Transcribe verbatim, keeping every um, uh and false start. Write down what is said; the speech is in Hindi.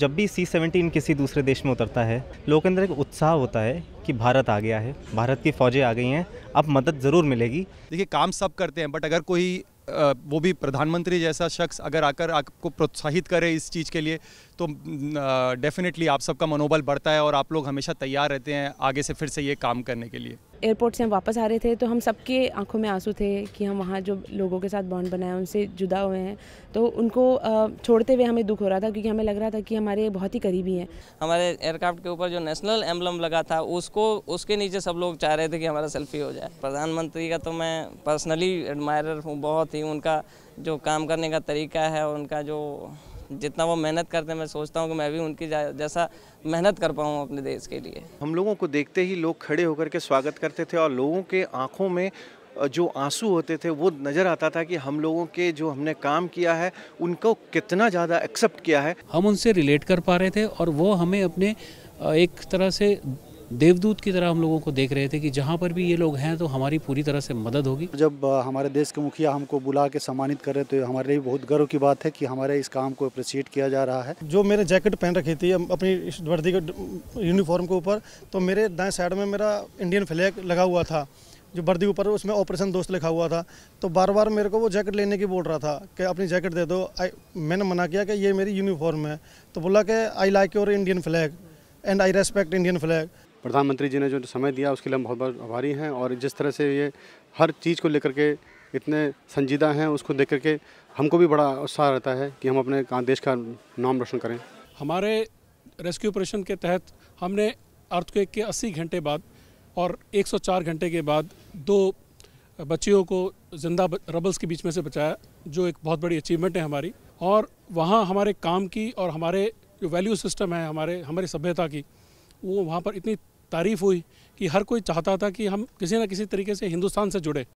जब भी सी सेवनटीन किसी दूसरे देश में उतरता है, लोगों के अंदर एक उत्साह होता है कि भारत आ गया है, भारत की फ़ौजें आ गई हैं, अब मदद ज़रूर मिलेगी। देखिए, काम सब करते हैं, बट अगर कोई अ, वो भी प्रधानमंत्री जैसा शख्स अगर आकर आपको प्रोत्साहित करे इस चीज़ के लिए, तो डेफिनेटली आप सबका मनोबल बढ़ता है और आप लोग हमेशा तैयार रहते हैं आगे से फिर से ये काम करने के लिए। एयरपोर्ट से हम वापस आ रहे थे तो हम सबके आंखों में आंसू थे कि हम वहाँ जो लोगों के साथ बॉन्ड बनाया उनसे जुदा हुए हैं, तो उनको छोड़ते हुए हमें दुख हो रहा था, क्योंकि हमें लग रहा था कि हमारे बहुत ही करीबी हैं। हमारे एयरक्राफ्ट के ऊपर जो नेशनल एम्बलम लगा था, उसको उसके नीचे सब लोग चाह रहे थे कि हमारा सेल्फी हो जाए। प्रधानमंत्री का तो मैं पर्सनली एडमायरर हूँ बहुत ही, उनका जो काम करने का तरीका है, उनका जो जितना वो मेहनत करते हैं, मैं सोचता हूँ कि मैं भी उनकी जैसा मेहनत कर पाऊँ अपने देश के लिए। हम लोगों को देखते ही लोग खड़े होकर के स्वागत करते थे और लोगों के आंखों में जो आंसू होते थे वो नज़र आता था कि हम लोगों के जो हमने काम किया है उनको कितना ज़्यादा एक्सेप्ट किया है। हम उनसे रिलेट कर पा रहे थे और वो हमें अपने एक तरह से देवदूत की तरह हम लोगों को देख रहे थे कि जहाँ पर भी ये लोग हैं तो हमारी पूरी तरह से मदद होगी। जब हमारे देश के मुखिया हमको बुला के सम्मानित कर रहे तो हमारे लिए बहुत गर्व की बात है कि हमारे इस काम को अप्रिशिएट किया जा रहा है। जो मेरे जैकेट पहन रखी थी अपनी वर्दी के यूनिफॉर्म के ऊपर, तो मेरे दाएं साइड में मेरा इंडियन फ्लैग लगा हुआ था, जो वर्दी ऊपर उसमें ऑपरेशन दोस्त लिखा हुआ था। तो बार बार मेरे को वो जैकेट लेने की बोल रहा था कि अपनी जैकेट दे दो। मैंने मना किया कि ये मेरी यूनिफॉर्म है, तो बोला कि I like your Indian flag and I respect Indian flag. प्रधानमंत्री जी ने जो समय दिया उसके लिए हम बहुत बहुत आभारी हैं, और जिस तरह से ये हर चीज़ को लेकर के इतने संजीदा हैं, उसको देख करके हमको भी बड़ा उत्साह रहता है कि हम अपने देश का नाम रोशन करें। हमारे रेस्क्यू ऑपरेशन के तहत हमने अर्थक्वेक के अस्सी घंटे बाद और एक सौ चार घंटे के बाद दो बच्चियों को जिंदा रबल्स के बीच में से बचाया, जो एक बहुत बड़ी अचीवमेंट है हमारी। और वहाँ हमारे काम की और हमारे जो वैल्यू सिस्टम है हमारे हमारी सभ्यता की, वो वहाँ पर इतनी तारीफ़ हुई कि हर कोई चाहता था कि हम किसी न किसी तरीके से हिंदुस्तान से जुड़े।